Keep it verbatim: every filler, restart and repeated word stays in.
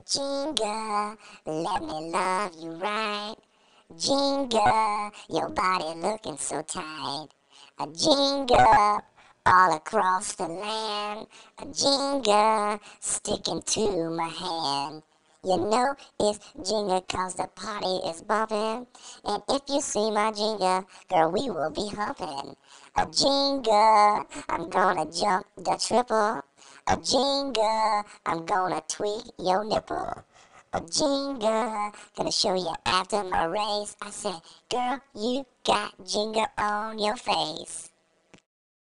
Jenga, let me love you right. Jenga, your body looking so tight. A Jenga, all across the land. A Jenga, sticking to my hand. You know it's Jenga cause the party is bumping. And if you see my Jenga, girl, we will be humping. A Jenga, I'm gonna jump the triple. A Jenga, I'm gonna tweak your nipple. A Jenga, gonna show you after my race. I said, girl, you got Jenga on your face.